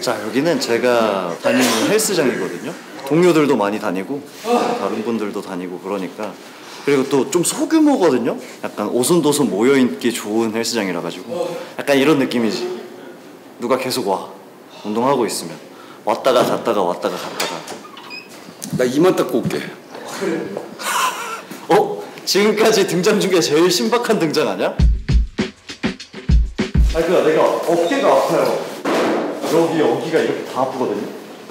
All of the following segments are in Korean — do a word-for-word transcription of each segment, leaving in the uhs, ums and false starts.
자, 여기는 제가 다니는 헬스장이거든요. 동료들도 많이 다니고 다른 분들도 다니고 그러니까, 그리고 또 좀 소규모거든요. 약간 오손도손 모여있기 좋은 헬스장이라 가지고 약간 이런 느낌이지. 누가 계속 와, 운동하고 있으면 왔다가 갔다가 왔다가 갔다가. 나 이만 닦고 올게. 어? 지금까지 등장 중에 제일 신박한 등장 아니야? 아니 그니까 내가 어깨가 아파요. 여기 여기가 이렇게 다 아프거든요.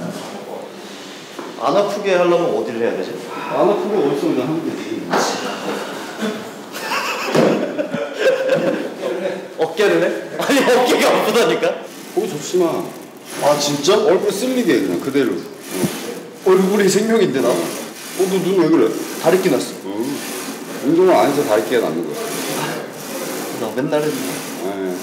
안 아프게 하려면 어디를 해야 되지? 안 아프게 어디서 그냥 하면 되지. 어깨를 해? 아니 어깨가 아프다니까? 거기 좋지 마. 아 진짜? 얼굴 쓸리게 그냥 그대로. 어. 얼굴이 생명인데 나? 어, 너 눈 왜 그래? 다리끼 났어. 어. 운동을 안 해서 다리끼가 나는 거야. 나 맨날 했는데. 에.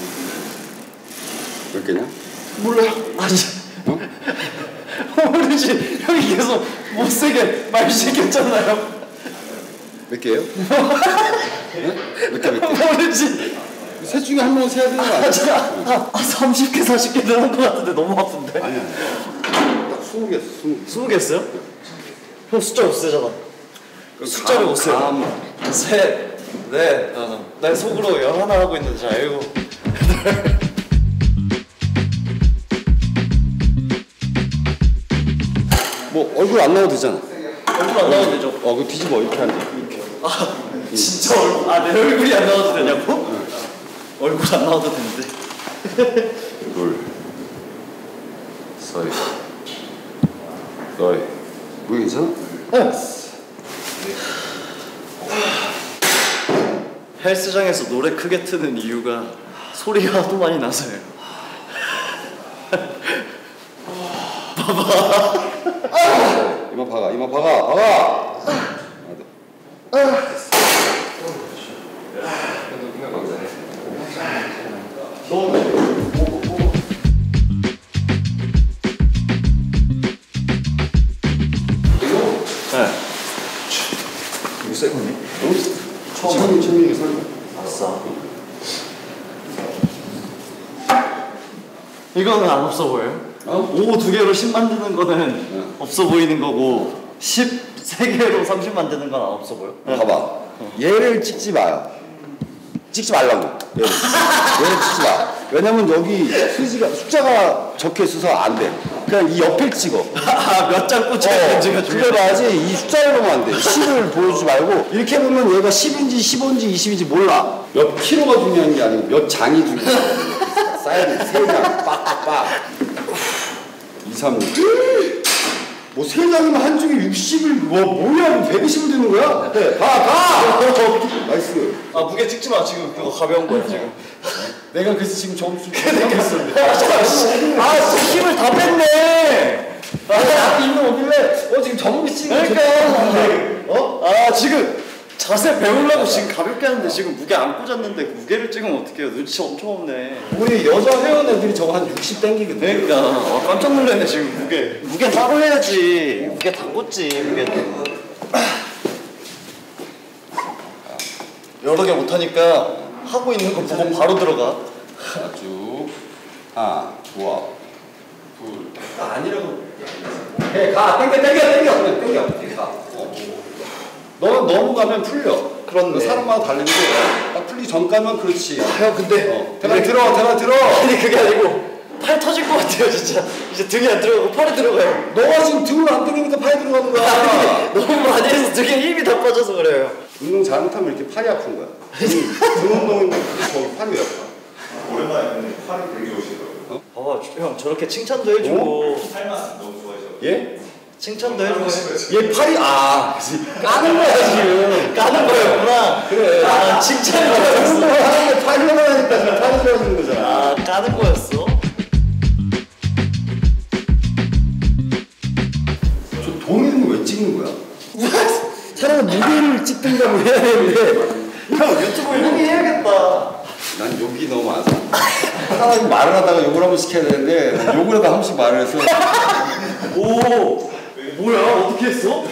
몇 개냐? 몰라요. 아니. 어? 모르지. 형이 계속 못세게 말 시켰잖아요. 몇 개예요? 네? 몇 개, 몇 개? 모르지. 셋 중에 한 명은 세야 되는 거 아니야? 아, 아, 삼십 개, 사십 개 늘은 것 같은데 너무 아픈데? 아니야. 딱 스무 개 했어, 스무 개. 스무 개 했어요? 형 숫자 못 세잖아. 숫자를 못 세요. 감. 셋, 넷, 어. 내 속으로 열하나 하고 있는데 자, 일곱, 여덟. 뭐 얼굴 안 나와도 되잖아. 얼굴 안 나와도 되죠? 어, 그거 뒤집어 이렇게 하면 돼. 이렇게. 아, 진짜 얼굴, 아, 내 얼굴이 안 나와도 되냐고? 응. 얼굴 안 나와도 되는데. 둘, 셋, 넷. 뭐 괜찮아? 응. 헬스장에서 노래 크게 트는 이유가 소리가 하도 많이 나서요. 봐봐. 이마 박아, 이마 박아, 박아. 네. 이거 새 거니? 처음 처음이 처음이 설마. 아싸. 이거는 안 없어 보여요? 어? 오 두 개로 십 만드는 거는 네. 없어 보이는 거고 십세 개로 삼십 만드는 건 안 없어 보여? 네. 봐봐. 얘를 찍지 마요. 찍지 말라고. 얘를, 얘를 찍지 마. 왜냐면 여기 수지가 숫자가 적혀 있어서 안 돼. 그냥 이 옆을 찍어. 아, 몇 장 꽂혀야 되는지가 중요해. 그래 봐야지. 이 숫자를 보면 안 돼. 십을 보여주지 말고 이렇게 보면 얘가 십인지 십오인지 이십인지 몰라. 몇 킬로가 중요한 게 아니고 몇 장이 중요해. 쌓여야 돼. 세 장 빡빡빡. 이, 삼, 육. 뭐 세 장이면 한 중에 육십을 뭐 뭐야 백이십을 드는 거야? 네, 가 가. 나이스. 아, 무게 찍지 마. 지금 그거 가벼운 거야 지금. 내가 그래서 지금 점수 생겼어. 아, 힘을 다 뺐네. 아, 앞에 있는 오길래 어 지금 정비 찍는 그러니까. 어? 아, 지금 자세 배우려고 지금 가볍게 하는데 지금 무게 안 꽂았는데 무게를 찍으면 어떡해요? 눈치 엄청 없네. 우리 여자 회원 애들이 저거 한 육십 땡기거든. 그러니까 아, 깜짝 놀랐네 지금 무게. 무게 따로 해야지. 무게 다 꽂지 무게. 여러 개 못하니까 하고 있는 거 보고 바로 들어가. 쭉 하나 좋아 둘 아니라고 해가 땡겨 땡겨 땡겨 그냥 땡겨 가. 어. 너는 너무 가면 풀려. 그렇네. 사람마다 다른데 딱 풀리기 전까지만 그렇지. 아, 형 근데 어. 대가 들어 대가 들어. 아니 그게 아니고 팔 터질 것 같아요 진짜. 이제 등이 안 들어가고 팔이 들어가요. 너가 지금 등을 안 당기니까 팔이 들어가는 거야. 너무 많이 해서 등에 힘이 다 빠져서 그래요. 운동 잘못하면 이렇게 팔이 아픈 거야. 등, 등 운동인데 저기 팔이 왜 아파? 오랜만에 팔이 되게 오시더라고요. 봐봐 형 저렇게 칭찬도 해주고 팔만 너무 좋아하셔. 예? 칭찬도 해주고 얘 팔이 아 까는 거야 지금. 까는 거였구나. 그래. 아 칭찬이 운동을 좋았어. 하는데 팔로만 하니까 지금 팔이 들어가는 거잖아. 아 까는 거였어. 저 동일은 왜 찍는 거야? 차라리 무게를 찍든가 뭐 해야 되는데 형 유튜브 형이 해야겠다. 난 욕이 너무 많아서 사람이 말을 하다가 욕을 한번 시켜야 되는데 난 욕을 하다 한 번씩 말을 해서 오 뭐야 어떻게 했어?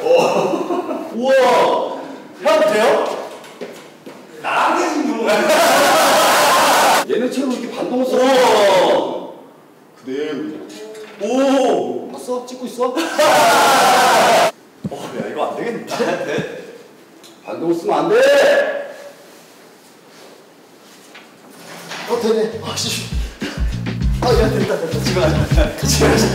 우와 형 돼요? 나랑 해준 거 얘네처럼 이렇게 반동을 써 우와 그대로 그냥 써? 어, 야 이거 안 되겠는데? 반동을 쓰면 안 돼! 어 되네. 아 씨. 아 야 됐다 됐다. 집에 가자. 집에 가자.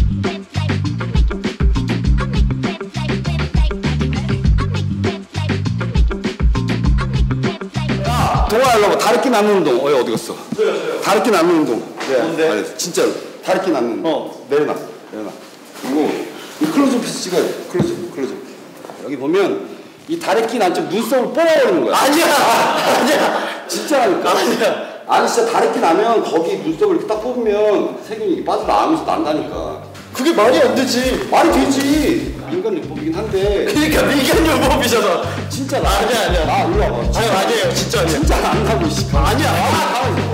동아 일로 와봐. 다리끼 낳는 운동. 어, 어디 갔어? 저요 저요. 다리끼 낳는 운동. 네. 뭔데? 알겠어. 진짜로. 다리끼 낳는 운동. 어. 내려놔. 내려놔. 그리고 이 클로즈업해서 찍어야 돼. 클로즈업, 클로즈업. 여기 보면 이 다리끼 난쪽 눈썹을 뽑아버리는 거야. 아니야 아니야. 진짜라니까. 아니야. 아니 진짜 다리끼 나면 거기 눈썹을 이렇게 딱 뽑으면 세균이 빠져나오면서 난다니까. 그게 말이 안 되지. 말이 되지. 민간 요법이긴 한데. 그러니까 민간요법이잖아. 진짜 나. 아니야 아니야. 나 일로 와봐. 아니 아니에요 진짜 아니에요. 진짜 난다고 이 씨. 아니야.